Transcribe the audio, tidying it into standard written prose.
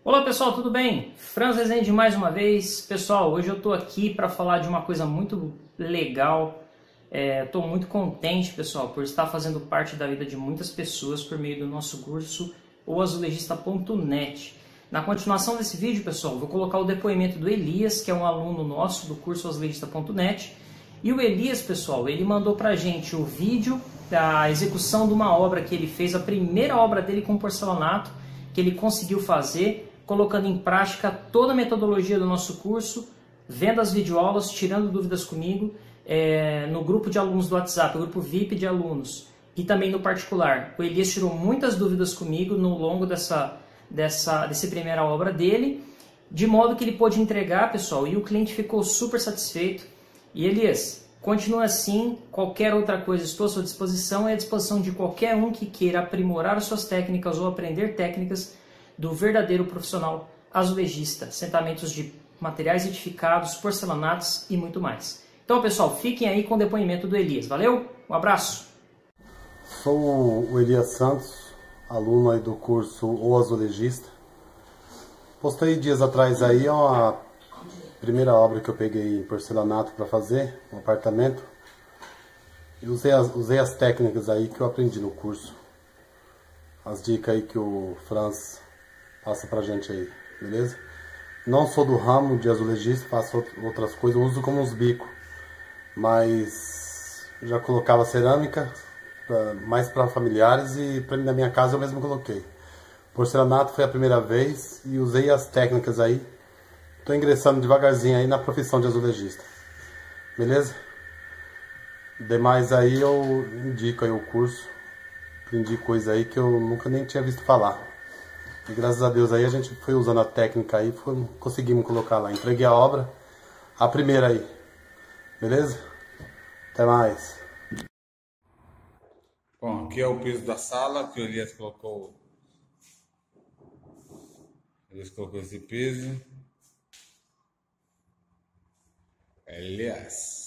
Olá pessoal, tudo bem? Franz Rezende mais uma vez. Pessoal, hoje eu estou aqui para falar de uma coisa muito legal. Estou muito contente, pessoal, por estar fazendo parte da vida de muitas pessoas por meio do nosso curso oazulejista.net. Na continuação desse vídeo, pessoal, vou colocar o depoimento do Elias, que é um aluno nosso do curso oazulejista.net. E o Elias, pessoal, ele mandou para a gente o vídeo da execução de uma obra que ele fez, a primeira obra dele com porcelanato, que ele conseguiu fazer, colocando em prática toda a metodologia do nosso curso, vendo as videoaulas, tirando dúvidas comigo, no grupo de alunos do WhatsApp, o grupo VIP de alunos, e também no particular. O Elias tirou muitas dúvidas comigo no longo dessa primeira obra dele, de modo que ele pôde entregar, pessoal, e o cliente ficou super satisfeito. E Elias, continua assim, qualquer outra coisa estou à sua disposição e à disposição de qualquer um que queira aprimorar suas técnicas ou aprender técnicas do verdadeiro profissional azulejista, assentamentos de materiais edificados, porcelanatos e muito mais. Então, pessoal, fiquem aí com o depoimento do Elias. Valeu? Um abraço! Sou o Elias Santos, aluno aí do curso O Azulejista. Postei dias atrás aí a primeira obra que eu peguei em porcelanato para fazer, um apartamento. E usei as técnicas aí que eu aprendi no curso. As dicas aí que o Franz passa pra gente aí, beleza? Não sou do ramo de azulejista, faço outras coisas, uso como uns bicos. Mas já colocava cerâmica, mais para familiares, e para mim na minha casa eu mesmo coloquei. Porcelanato foi a primeira vez e usei as técnicas aí. Tô ingressando devagarzinho aí na profissão de azulejista, beleza? Demais aí eu indico aí o curso, aprendi coisa aí que eu nunca nem tinha visto falar. E graças a Deus aí a gente foi usando a técnica aí, conseguimos colocar lá. Entreguei a obra, a primeira aí, beleza? Até mais. Bom, aqui é o piso da sala que o Elias colocou. Elias colocou esse piso. Elias.